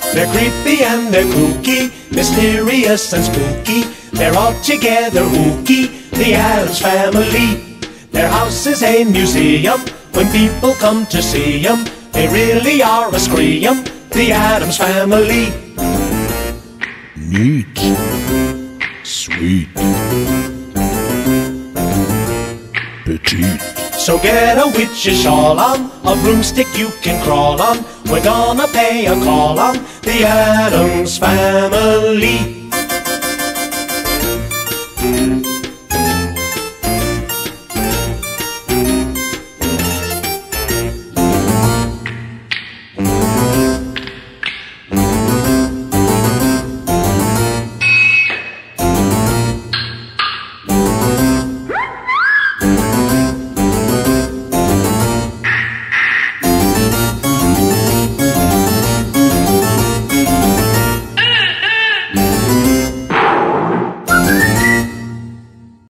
They're creepy and they're kooky, mysterious and spooky. They're all together ooky, the Addams Family. Their house is a museum, when people come to see 'em, they really are a scream, the Addams Family. Neat, sweet, petite. So get a witch's shawl on, a broomstick you can crawl on. We're gonna pay a call on the Addams Family.